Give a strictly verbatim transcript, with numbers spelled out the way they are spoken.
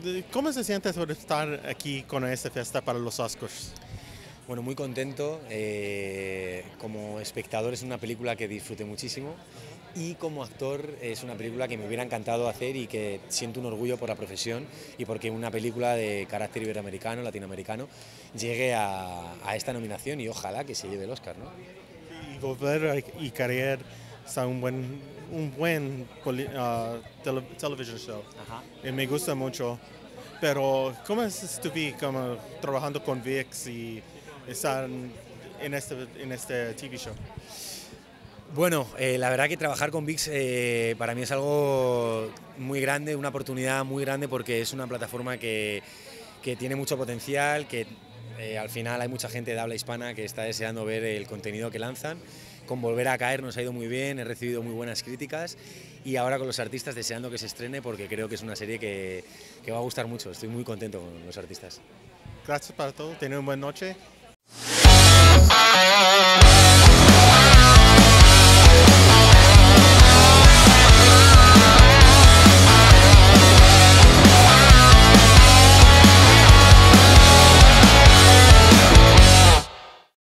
de- ¿Cómo se siente sobre estar aquí con esta fiesta para los Oscars? Bueno, muy contento. eh, como espectador es una película que disfruté muchísimo y como actor es una película que me hubiera encantado hacer y que siento un orgullo por la profesión y porque una película de carácter iberoamericano, latinoamericano, llegue a, a esta nominación y ojalá que se lleve el Oscar, ¿no? Y volver a- y querer a un buen, un buen poli- ah, tele- television show. Ajá. Y me gusta mucho. Pero, ¿cómo es estuviste como trabajando con VIX y estar en este, en este T V show? Bueno, eh, la verdad que trabajar con VIX eh, para mí es algo muy grande, una oportunidad muy grande porque es una plataforma que, que tiene mucho potencial, que eh, al final hay mucha gente de habla hispana que está deseando ver el contenido que lanzan. Con Volver a Caer nos ha ido muy bien, he recibido muy buenas críticas y ahora con los artistas deseando que se estrene porque creo que es una serie que, que va a gustar mucho, estoy muy contento con los artistas. Gracias para todo. Tengan una buena noche